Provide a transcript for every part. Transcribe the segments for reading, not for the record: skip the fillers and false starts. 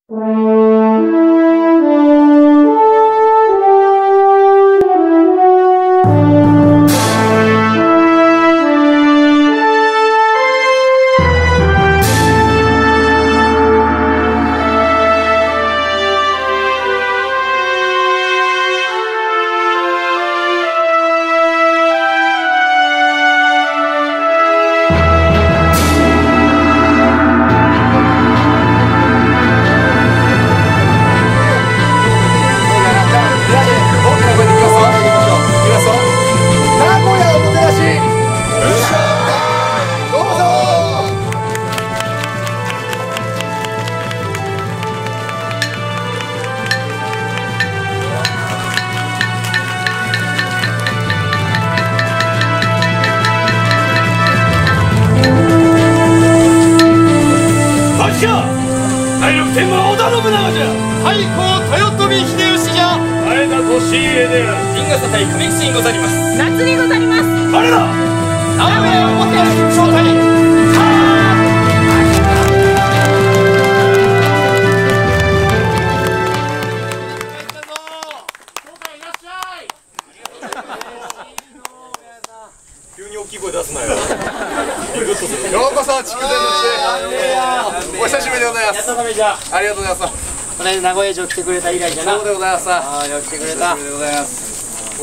第六天は織田信長じゃ。 太閤豊臣秀吉じゃ。 前田利家である。 陣笠対組口にござります。 夏にござります。 あれだ。 名古屋おもてなし招待。 急に大きい声出すなよ。 ようこそ筑前の地へ。お久しぶりでございます。ありがとうございます。 この間名古屋城来てくれた以来じゃな。 そうでございます。 ああ、よく来てくれた。 久しぶりでございます。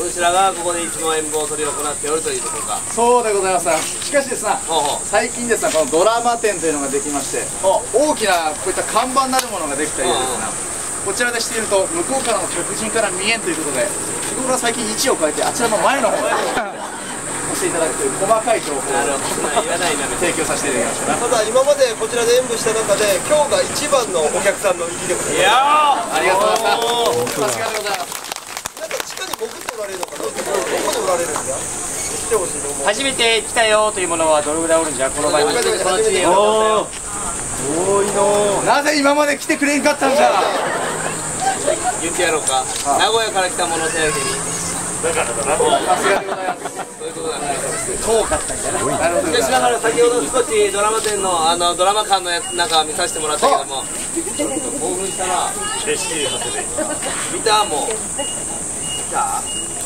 こちらがここでいつも演舞を執り行っておるというところか。 そうでございます。しかしですね、最近ですね、このドラマ展というのができまして、大きなこういった看板なるものができたりですね、こちらでしていると向こうからの客人から見えんということで、日頃は最近位置を変えてあちらの前の方に押していただくという細かい情報を提供させていただきました。 ただ今までこちらで演舞した中で今日が一番のお客さんの入りでございます。いやありがとうございます。さすがでございます。 なんか地下に潜っておられるのかな。どこでおられるんですか。来てほしいと思う。 初めて来たよというものはどれぐらいおるんじゃ。この場に。 この地で。 多いの。なぜ今まで来てくれんかったんじゃ。 言ってやろうか。名古屋から来た者手当に。 だからだな。 さすがでございます。 そういうことだね。 遠かったんじゃな。 なるほど。 しかしながら先ほど少しドラマ展のドラマ館のやつなんか見させてもらったけども、ちょっと興奮したな。 景色はせで。 見たもう。見た。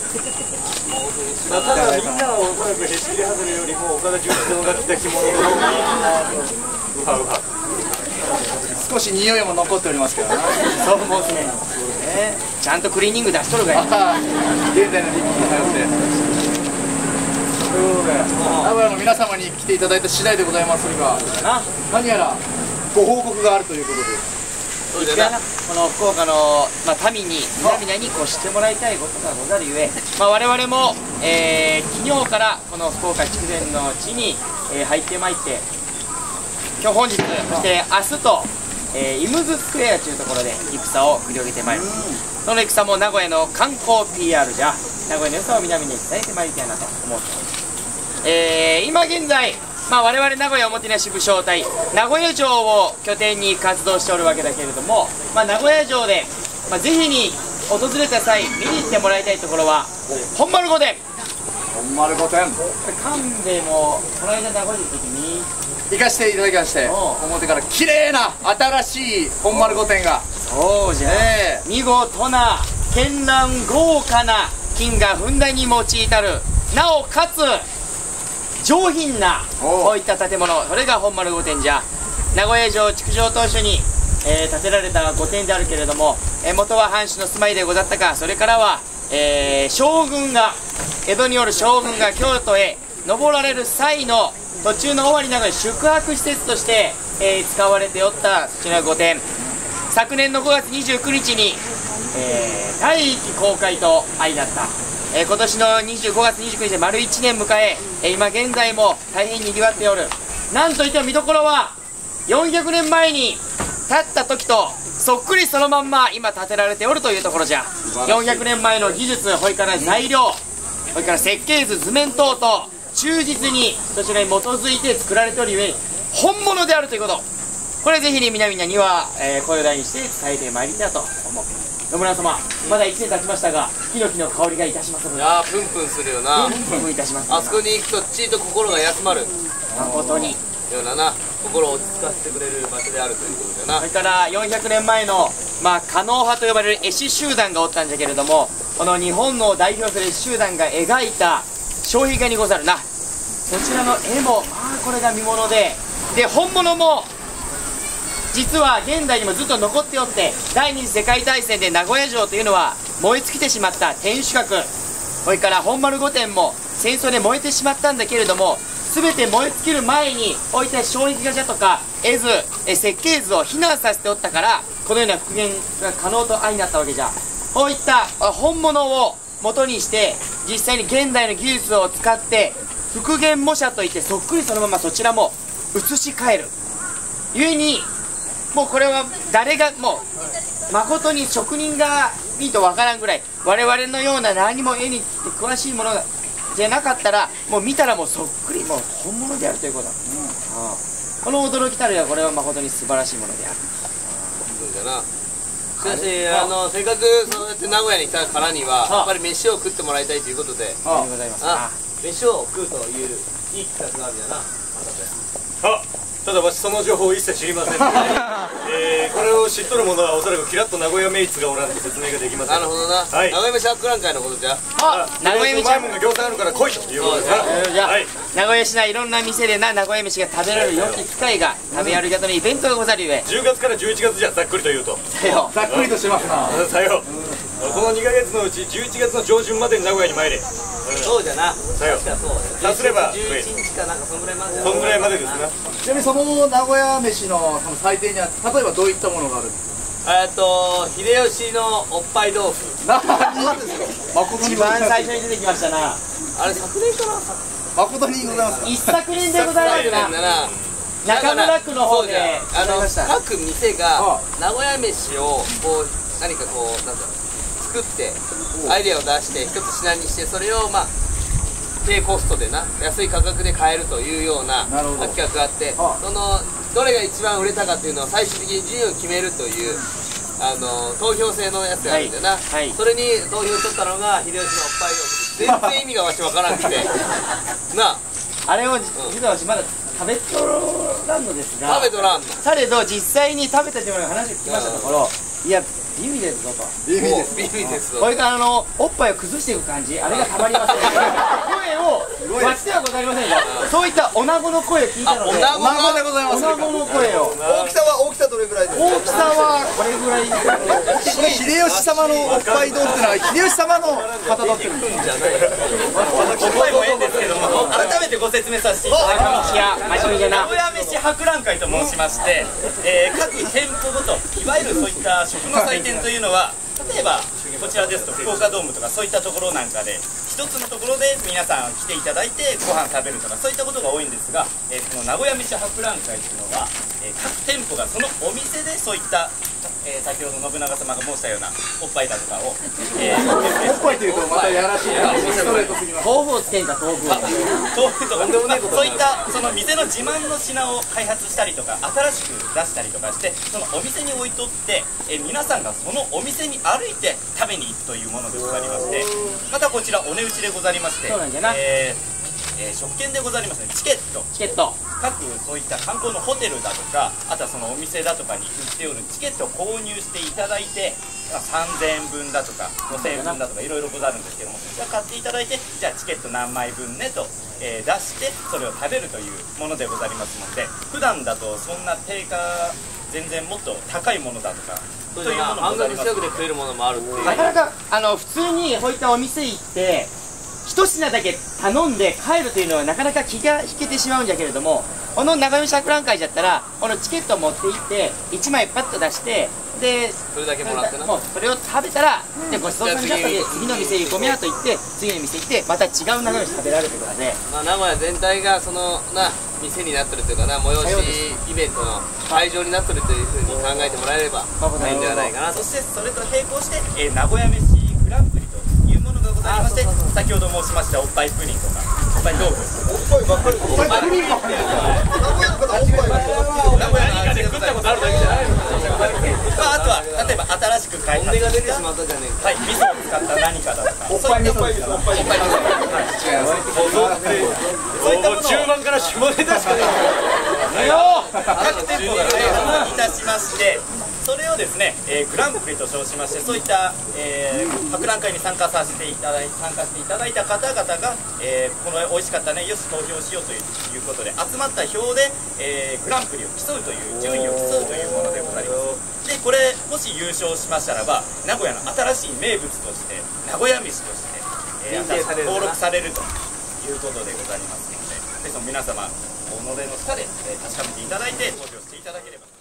ただみんなはおそらくへし切り外れよりも岡田准一郎が着た着物のうはうは少し匂いも残っておりますけどね。 そう申すね。ちゃんとクリーニング出しとるがいい。 現代の日本に頼って。名古屋の皆様に来ていただいた次第でございますが、何やらご報告があるということで。 そうじゃな。 この福岡の、民に皆々にこう知ってもらいたいことがござるゆえ、我々も、昨日からこの福岡筑前の地に、入ってまいって、今日本日そして明日と、イムズスクエアというところで戦を繰り広げてまいる。その戦も名古屋の観光 PR じゃ名古屋の良さを南に伝えてまいりたいなと思っております。今現在、我々名古屋おもてなし武将隊名古屋城を拠点に活動しておるわけだけれども、名古屋城で、ぜひに訪れた際見に行ってもらいたいところは本丸御殿。 本丸御殿。 神戸もこの間名古屋に行った時に行かせていただきまして、表から綺麗な新しい本丸御殿が。 そうじゃ、見事な絢爛豪華な金がふんだんに用いたる、なおかつ上品なこういった建物、それが本丸御殿じゃ。名古屋城築城当初に、建てられた御殿であるけれども、元は藩主の住まいでござったか、それからは、将軍が江戸におる将軍が京都へ登られる際の途中の終わりなどに宿泊施設として、使われておったそちら御殿、昨年の5月29日に、第1期公開と相なった。今年の5月29日で丸1年迎え、今現在も大変にぎわっておる。なんといっても見どころは400年前に建った時とそっくりそのまんま今建てられておるというところじゃ。400年前の技術、それから材料、それから設計図、図面等々忠実にそちらに基づいて作られておるゆえに本物であるということ、これぜひに皆々には、声を大にして伝えてまいりたいと思う。野村様、まだ1年経ちましたが、ヒノキの香りがいたしますので。 いやー、プンプンするよな。 プンプンいたします。 あそこに行くとちっと心が休まる。 誠に。 ようなな心を落ち着かせてくれる場所であるということだな。 それから400年前の、狩野派と呼ばれる絵師集団がおったんじゃけれども、この日本を代表する絵師集団が描いた障壁画にござるな。そちらの絵もこれが見もので、本物も実は現代にもずっと残っておって、第二次世界大戦で名古屋城というのは燃え尽きてしまった天守閣、それから本丸御殿も戦争で燃えてしまったんだけれども、全て燃え尽きる前にこういった障壁画じゃとか絵図、設計図を避難させておったから、このような復元が可能と相なったわけじゃ。こういった本物を元にして実際に現代の技術を使って復元模写といって、そっくりそのままそちらも写し替えるゆえに、もうこれは誰がもう誠に職人がいいとわからんぐらい、我々のような何も絵に詳しいものがじゃなかったら、もう見たらもうそっくりもう本物であるということだ。この驚きたるや、これは誠に素晴らしいものである。 そうだな。しかしせっかくそうやって名古屋に来たからにはやっぱり飯を食ってもらいたいということで、 ありがとうございます。 飯を食うといういい企画があるんだな。 ただ私その情報を一切知りませんので、これを知っとる者はおそらくキラッと名古屋メイツがおらんと説明ができません。 なるほどな。名古屋飯博覧会のことじゃ。 名古屋飯うまいもんが餃子あるから来いということですな。 じゃあ名古屋市内いろんな店で名古屋飯が食べられる良き機会が食べ歩き方のイベントがござるゆえ、 10月から11月じゃざっくりと言うと。 ざっくりとしますな。 さよこの2ヶ月のうち11月の上旬までに名古屋に参れ。 そうじゃな。 さよ確かそう。 さすれば 11日かなんかそんぐらいまで。 そんぐらいまでですな。 ちなみにその名古屋飯の祭典には例えばどういったものがあるんですか？ 秀吉のおっぱい豆腐。 何ですか？誠に一番最初に出てきましたな。 あれ昨年かな。 誠にございますか？ 一昨年でございますな。中村区の方で各店が名古屋飯をこう何かこうなんだろう作ってアイデアを出して一つ品にして、それを低コストでな安い価格で買えるというような企画があって、そのどれが一番売れたかというのを最終的に順位を決めるという投票制のやつがあるんだよな。それに投票しとったのが秀吉のおっぱい豆腐。全然意味がわしわからなくてなあれを実は私まだ食べとらんのですが、 食べとらんのされど実際に食べたというのが話を聞きましたところ、いや美味ですぞと。 美味です。 美味ですぞ。 これからおっぱいを崩していく感じ、あれがたまりません。声を割ってはございませんが、そういった女子の声を聞いたので、 女子でございます。 女子の声を。 大きさどれぐらいですか？ 大きさはこれぐらい。 これ秀吉様のおっぱい豆腐ってのは秀吉様のかたどってるんです。 声もええんですけども、改めてご説明させていただきます。名古屋飯博覧会と申しまして、各店舗ごといわゆるそういった食の祭典というのは、例えばこちらですと福岡ドームとかそういったところなんかで一つのところで皆さん来ていただいてご飯食べるとかそういったことが多いんですが、この名古屋飯博覧会というのは、各店舗がそのお店でそういった先ほど信長様が申したようなおっぱいだとかを、 おっぱいというとまたやらしいな。ストレートすぎます。 豆腐をつけんか豆腐。 豆腐とか、そういったその店の自慢の品を開発したりとか新しく出したりとかして、そのお店に置いとって、皆さんがそのお店に歩いて食べに行くというものでございまして、またこちらお値打ちでございまして、食券でございますね。チケット各そういった観光のホテルだとか、あとはそのお店だとかに売っておるチケットを購入していただいて、3000円分だとか5000円分だとかいろいろござるんですけども、じゃあ買っていただいて、じゃあチケット何枚分ねと、出してそれを食べるというものでございますので、普段だとそんな定価全然もっと高いものだとかというものもございます。 半額近くで食えるものもあるっていう。 なかなか普通にこういったお店行って一品だけ頼んで帰るというのはなかなか気が引けてしまうんじゃけれども、この名古屋飯博覧会だったらこのチケットを持って行って1枚パッと出して、でそれだけもらってな、 もうそれを食べたらでごちそうさまで次の店にごめんと言って次の店行ってまた違う名古屋飯食べられるということで、 名古屋全体がその店になってるというか催しイベントの会場になってるというふうに考えてもらえればいいんではないかなと。 そしてそれと並行して、名古屋飯グランプリというものがございまして、先ほど申しましたおっぱいプリンとかおっぱい豆腐、 おっぱいばっかり。おっぱいプリンばっかり。 名古屋何かで食ったことあるだけじゃないの。あとは例えば新しく開発したが出てしまったじゃねえか。 味噌を使った何かだとか、 おっぱい味噌。 おっぱい味噌、そういったものを中盤から下ネタしかない。 各店舗が開発いたしまして、それをですね、グランプリと称しまして、そういった、博覧会に参加していただいた方々が、この美味しかったね、よし投票しようということで集まった票で、グランプリを競うという順位を競うというものでございます。でこれもし優勝しましたらば、名古屋の新しい名物として名古屋飯として、登録されるということでございますので、ぜひとも皆様己の舌で確かめていただいて投票していただければ。